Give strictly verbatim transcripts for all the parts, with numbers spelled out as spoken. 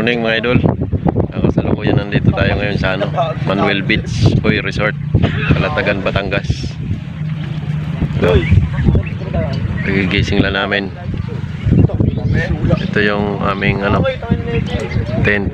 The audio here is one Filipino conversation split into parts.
morning mga idol. Kasalukuyan nandito tayo ngayon sa ano, Manuel Beach Boy Resort, Calatagan, Batangas. So, nagigising lang namin. Ito yung aming ano, tent.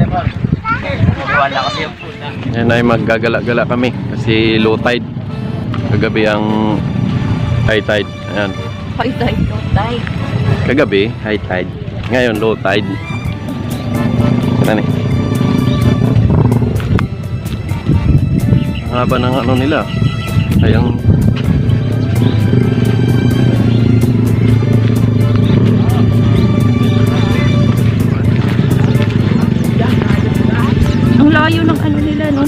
Yan ay maggagala-gala kami kasi low tide. Kagabi ang high tide. Ayan. High tide, low tide. Kagabi high tide. Ngayon low tide. Ano eh? Ang haba ng ano nila. Ayang ang layo ng ano nila, no?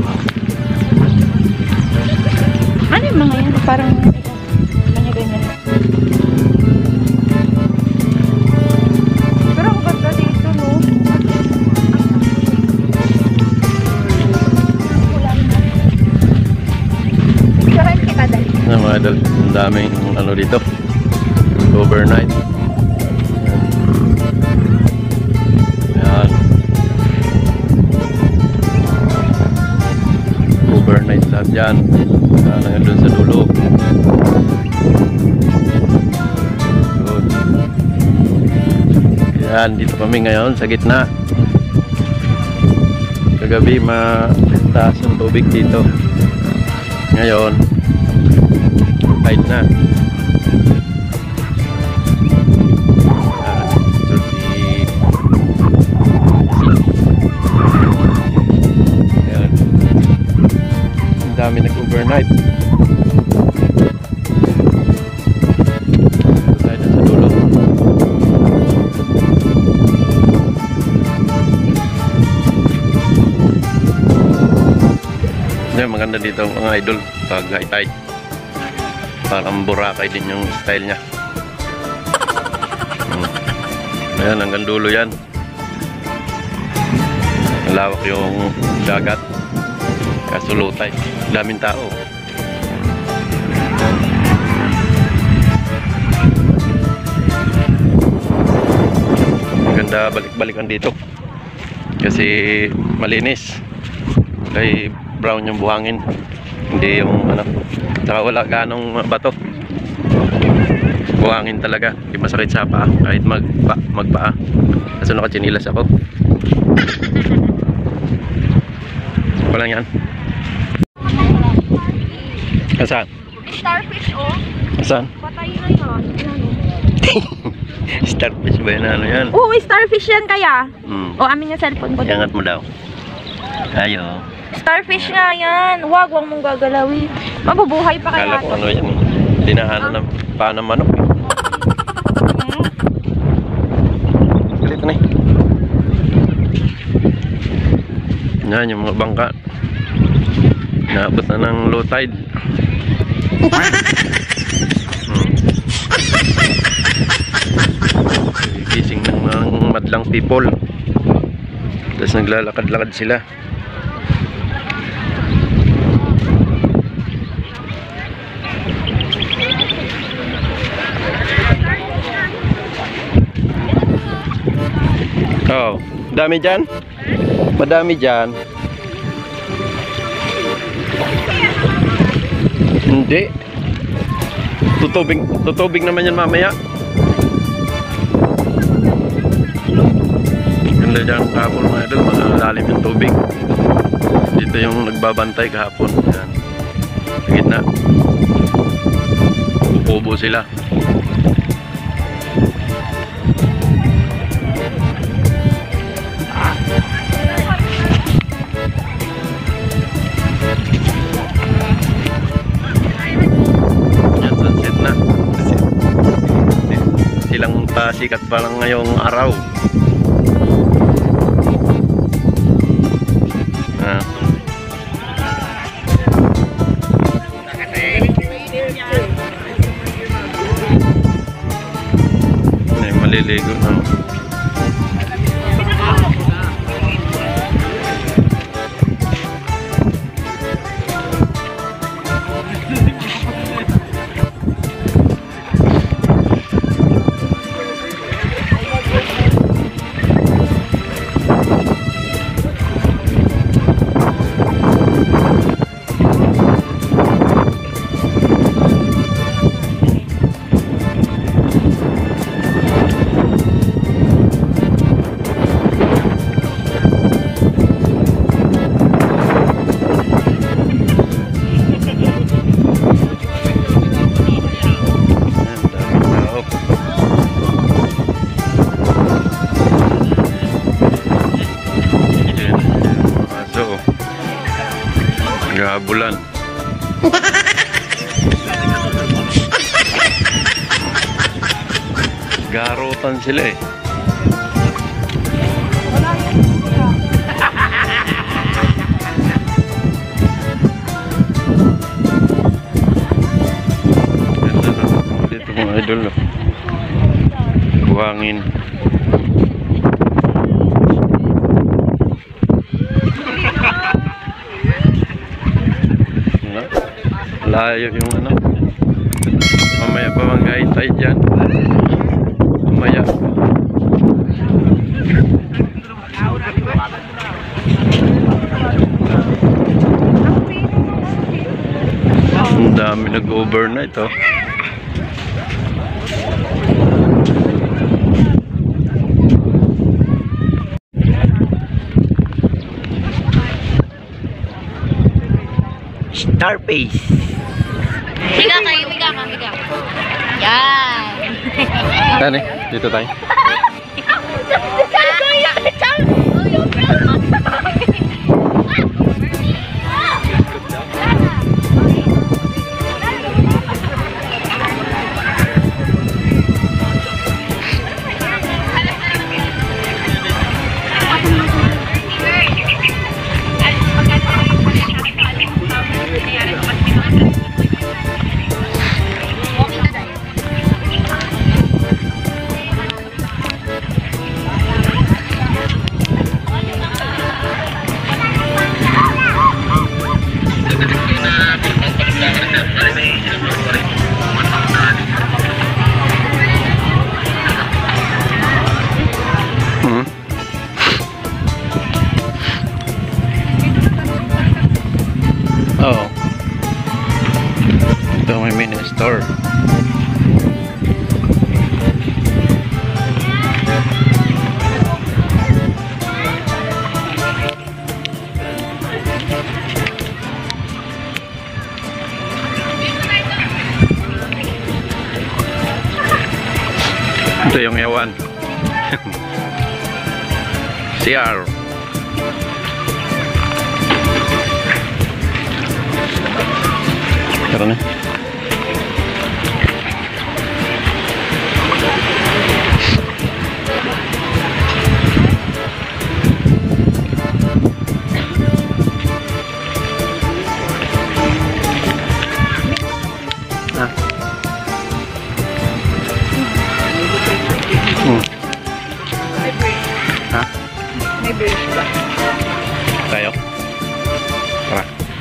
Ano yung mga yan? Parang mga ganyan. Pero ang ganda dito, no? Sarayin kita dali. ano mga idol, ang daming ano dito. Overnight. Ayan. Overnight lahat dyan. Ayan, doon sa dulo. Good. Ayan, dito kami ngayon sa gitna. Kagabi mataas ang tubig dito. Ngayon kahit na. Ayan, ito si ayan. Ang dami nag-overnight. Tayo na sa dulo. Yan, maganda dito mga idol pag high tide. Parang Boracay din yung style niya. Hmm. Ayan, hanggang dulo yan. Malawak yung dagat. Kaso low tide. Daming tao. Maganda balik-balikan dito. Kasi malinis. Kay brown yung buhangin. Hindi yung ano. Saka wala ganong bato. Buhangin talaga. Hindi masakit sa paa. Kahit magpa, magpaa. Kaso nakatsinilas ako. Walang yan. Asan? Starfish, oh. Asan? Patay na yun. Starfish ba yan? Ano yan? Oo, starfish yan kaya. Hmm. O, amin yung cellphone ko. Iangat mo daw. Ayo. Starfish nga yan. Wag, wag mong gagalawin. Mabubuhay pa kaya. Kala ko ano yan. Dinahanan ng paa ng manok. Hmm? Galit na eh. Yan yung mga bangka. Naabot na ng low tide. Hmm. Gising ng mga madlang people. Tapos naglalakad-lakad sila. Oh, dami dyan? Madami dyan. Hindi. Tutubig, tutubig naman yan mamaya. Ganda dyan kahapon mga idol, malalim yung tubig. Dito yung nagbabantay kahapon. Yan. Sa gitna. Upo sila. Silang pasikat pa lang ngayong araw. Ah. Ay, maliligo na. Gabulan. Garutan sila eh. Ganda na dito mga idol. Oh. Buhangin. Layo yung ano. Mamaya pa manggain tayo dyan. Mamaya. Ang dami nag-overnight oh. Starface. Higa kayo, higa ka, higa. Yan. Tani, dito tayo. Oh. Ito may mini store. Ito yung yawan. C R. Tara na. Ah. Hmm. Ha? May brace ba? Tayo? Tara.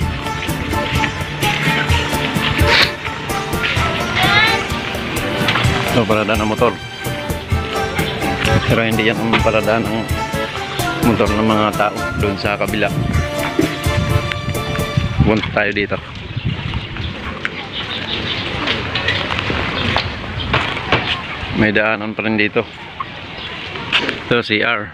Ito, paradaan ng motor. Pero hindi yan ang paradaan ng motor ng mga tao doon sa kabila. Punta tayo dito. May daanan pa rin dito. Ito, C R.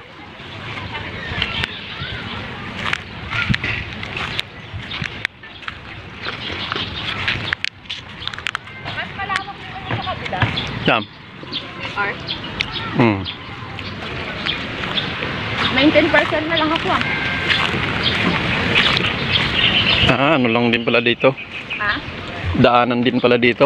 Sam. R? Hmm. nineteen percent na lang ako ah. Ah, ano lang din pala dito. Ha? Daanan din pala dito.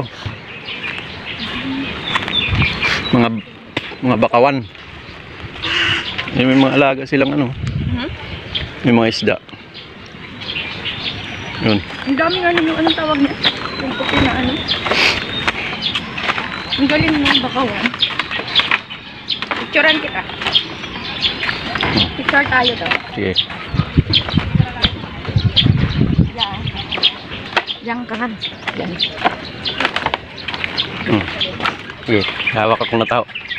Mga mga bakawan. Eh, may mga alaga silang ano. Hmm? May mga isda. Yun. Ang dami nga yung anong tawag niya? Yung puti na ano? Ang galing ng bakawan. Picturean kita. Picture tayo daw. Sige. Yan. Diyan ka kan. Yan. Hmm. Sige. Hawak ako na tao.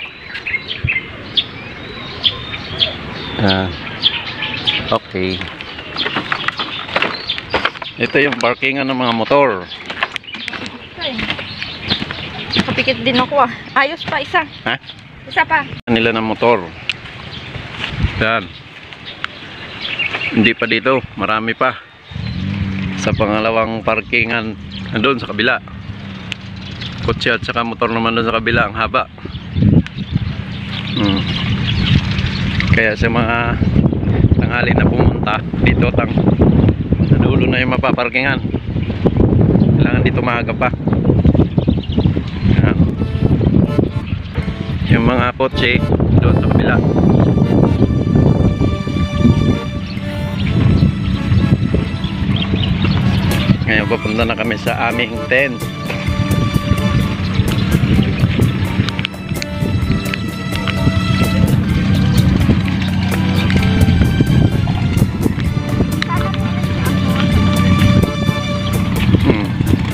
Ah. Okay. Ito yung parkingan ng mga motor. Kapikit din ako ah. Ayos pa, isa. Ha? Isa pa. Nila ng motor. Yan. Hindi pa dito. Marami pa. Sa pangalawang parkingan. Doon sa kabila. Kotse at saka motor naman doon sa kabila. Ang haba. Hmm. Kaya sa mga tanghali na pumunta dito tang sa dulo dulo na yung mapaparkingan. Kailangan dito maaga pa. Yan. Yung mga kotse doon sa kabila. Ngayon papunta na kami sa aming tent. Hmm.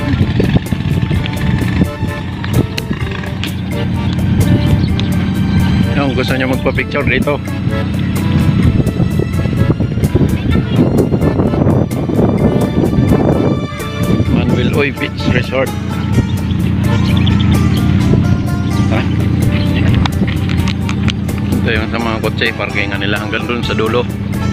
Yung gusto nyo magpa-picture dito. Oy Beach Resort. Ah. Ito yung sa mga kotse, parkingan nila hanggang dun sa dulo.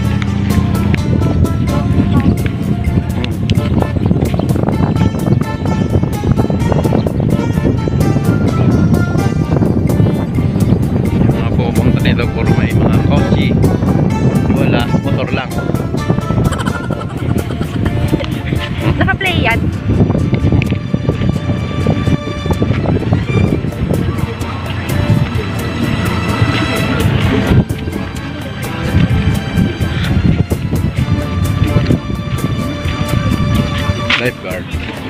Yung mga pupunta dito puro may mga kotse, wala, motor lang. Naka-play yan. Lifeguard.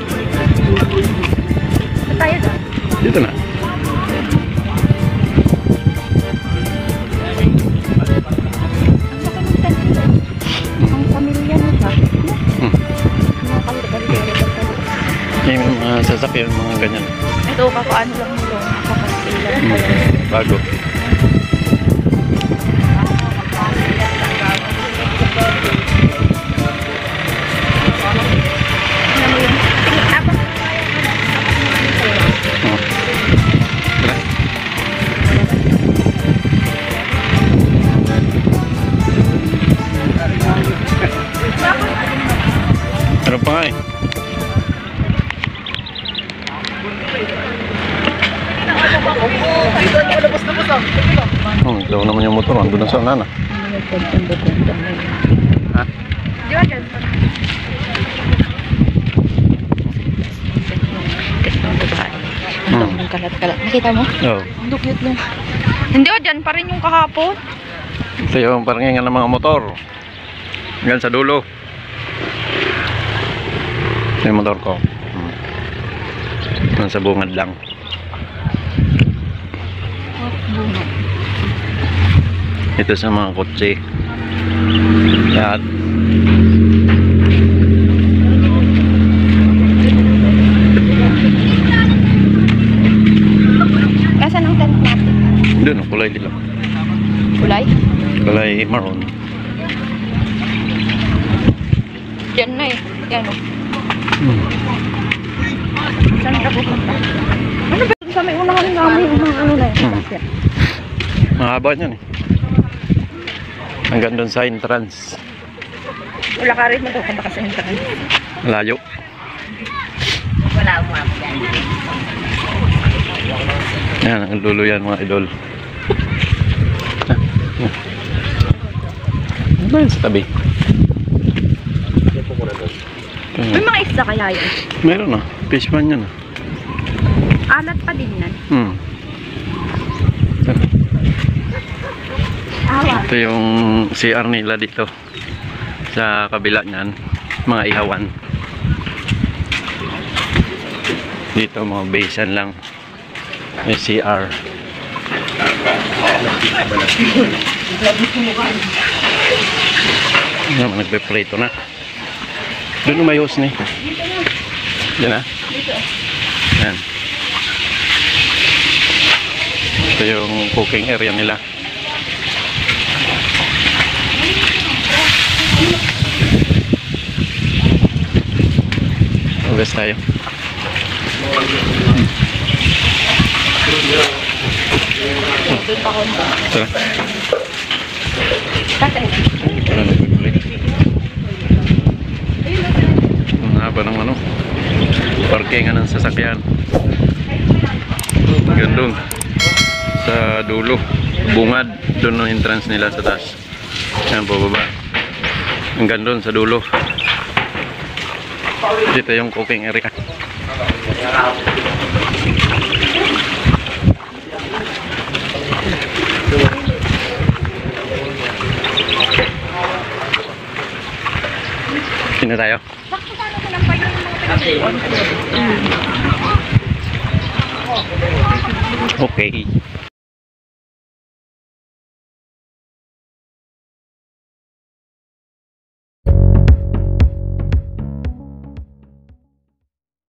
Saan tayo doon? Dito na. Ang pamilya mo siya. Hmm. Yung mga sasakyan, mga ganyan. Ito, kapaano lang mo doon. Kakastila. Hmm. Bago. Ano pa nga eh? Oh, daw naman yung motor. Ando na sa nana. Ha? Di ba dyan? Hmm. Kalat-kalat. Nakita mo? Oo. Ang cute lang. Hindi o, dyan pa rin yung kahapon. Ito yung parkingan ng mga motor. Yan sa dulo. Ito yung motor ko. Hmm. Nasa bungad lang. Ito sa mga kotse. Lahat. Nasaan ang tent natin? Doon, kulay dilaw. Kulay? Kulay maroon. Diyan na eh. Yan o. Hmm. Saan ka pupunta? Ano ba sa may unahan namin yung mga ano na eh? Hmm. Mahaba niyan eh. Hanggang doon sa entrance. Wala ka rin matupunta ka sa entrance. Layo. Wala mo ako yan. Yan, ang dulo yan mga idol. Ano ba yun sa tabi? May mga isda kaya yun? Meron na. Fishman yan ah. Alat pa din yan. Hmm. Awa. Ito yung C R nila dito. Sa kabila niyan. Mga ihawan. Dito mga basin lang. May C R. Yan, nagpe-preto na. Doon may hose ni. Yan ah. Yan. Ito yung cooking area nila. Ugas tayo. Doon pa konti. Tara. Tatay. Wala na pag-play. Ang haba ng ano. Parkingan ng sasakyan. Gandong. Sa dulo. Bungad. Doon ang entrance nila sa taas. Yan po baba. Ang gandong sa dulo. Dito yung cooking area. Sino tayo? Okay.